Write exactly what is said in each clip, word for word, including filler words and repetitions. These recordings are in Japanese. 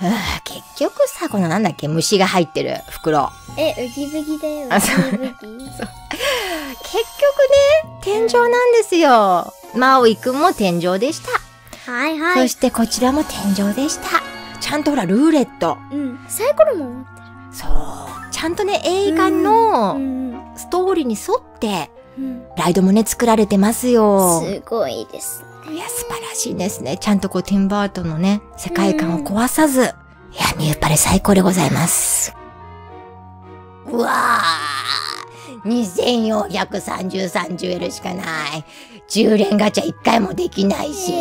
結局さ、このなんだっけ、虫が入ってる袋。 え、ウギブギだよ。ウあ、そう。 ギブギ。 そう。結局ね、天井なんですよ。マオイくんも天井でした。 はいはい。 そしてこちらも天井でした。ちゃんとほら、ルーレット。 うん。サイコロも持ってる。 そう。ちゃんとね、映画のストーリーに沿って、うん、ライドもね、作られてますよ。 すごいですね。 いや、素晴らしいですね。ちゃんとこう、ティンバートンのね、世界観を壊さず。いや、ミューパレ最高でございます。うわー、にせんよんひゃくさんじゅうさんジュエルしかない。じゅう連ガチャいっかいもできないし。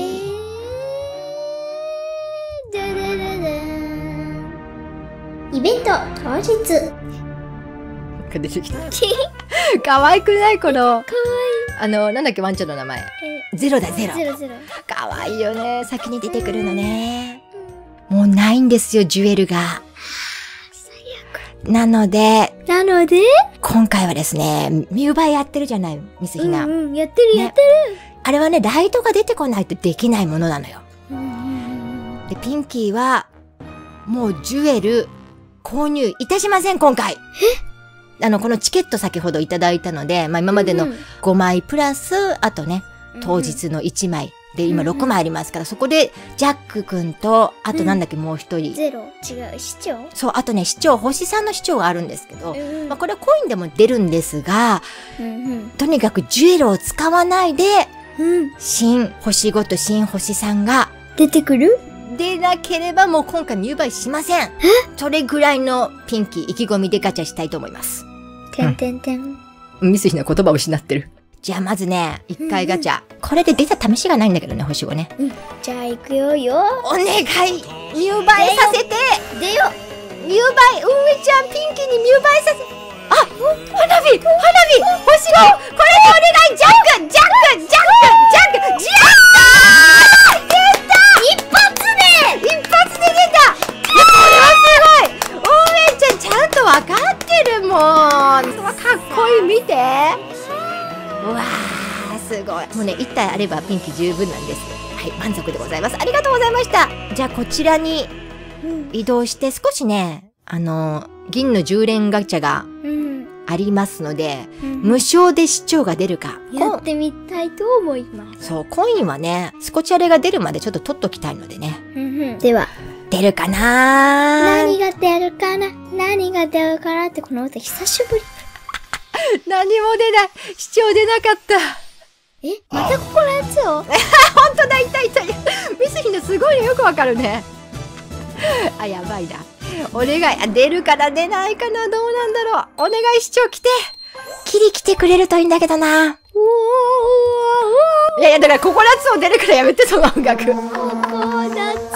イベント当日。 出てきた。可愛くないこの。 可愛い。 あの、なんだっけ、ワンちゃんの名前。ゼロだ、ゼロ。 ゼロゼロ。 可愛いよね。先に出てくるのね。もうないんですよ、ジュエルが。最悪。なので。 なので今回はですね、ミューバイやってるじゃない、ミスヒナ。 うんうん、やってる、やってる。 あれはね、ライトが出てこないとできないものなのよ。で、ピンキーは、もうジュエル、購入いたしません、今回。え？あの、このチケット先ほどいただいたので、まあ今までのごまいプラス、あとね、当日のいちまい。で、今ろくまいありますから、そこで、ジャックくんと、あとなんだっけ、もう一人。 ゼロ。違う、市長？ そう、あとね、市長、星さんの市長があるんですけど、まあこれはコインでも出るんですが、とにかくジュエルを使わないで、新星ごと新星さんが、 出てくる？ でなければもう今回入売しません。それぐらいのピンキー意気込みでガチャしたいと思います。 てんてんてん。 ミスヒの言葉を失ってる。じゃあまずね、一回ガチャ。これで出た試しがないんだけどね、星ごね。 うん、じゃあ行くよよ。 お願い入売させてでよ入売、運営ちゃんピンキーに入売させあ、花火花火星ごこれでお願いジャックジャックジャックジャックジャックジャック出た一発で一発で出たこれはすごい運営ちゃんちゃんと分かってるもんかっこいい見てうわーすごいもうねいったいあればピンキー十分なんですはい満足でございますありがとうございましたじゃあこちらに移動して少しねあの銀のじゅう連ガチャがありますので、うん、無償で視聴が出るかやってみたいと思いますそうコインはねスコチャレが出るまでちょっと取っときたいのでね、 うんうん、では出るかな何が出るかな何が出るかなってこの歌久しぶり何も出ない視聴出なかったえまたここのやつを本当だいたいたミスヒのすごいのよくわかるねあやばいなお願いあ出るから出ないかなどうなんだろうお願い視聴来てキリ来てくれるといいんだけどなおいやいやだからココナッツを出るからやめてその音楽ココナッツをでちょっと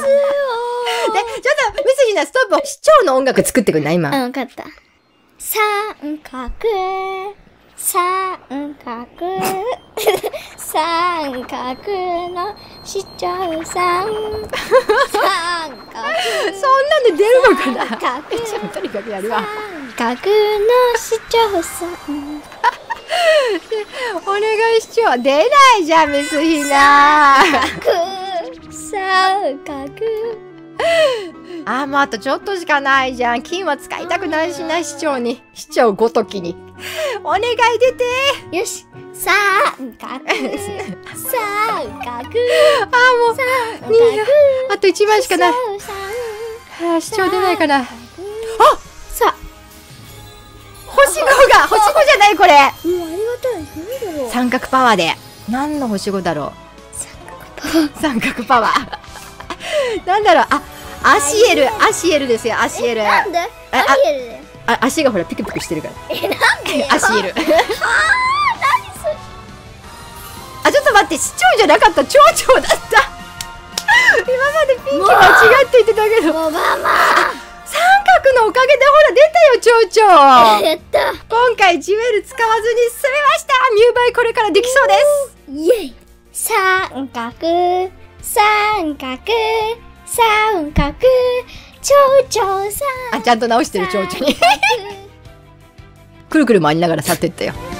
ミスヒナストップ視聴の音楽作ってくんない今うん分かった三角三角三角の市長さん三角そんなんで出るのかな三角とにかくやるわ三角の市長さんお願いしちゃう出ないじゃんミスヒナ三角あーもうあとちょっとしかないじゃん金は使いたくないしな市長に市長ごときにお願い出てよし三角三角あーもうにあといちまいしかないはあ市長出ないかなあさあ星ごが星ごじゃないこれもうありがたい何だろう三角パワーで何の星ごだろう三角パワーなんだろうあアシエルアシエルですよアシエルなんでアシエルであ足がほらピクピクしてるからえなんでアシエルあー何それあちょっと待って市長じゃなかった町長だった今までピンキー間違って言ってたけどもうママ三角のおかげでほら出たよ町長やった今回ジュエル使わずに済みました入売これからできそうですイエイ三角三角三角町長さんあちゃんと直してる町長にくるくる回りながら去ってったよ